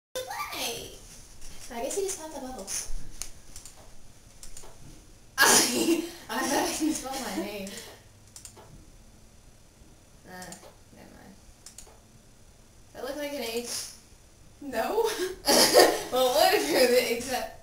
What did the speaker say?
Right. So I guess he just found the bubbles. I thought I can spell my name. Never mind. Does that look like an H? No. Well, what if you're the exact...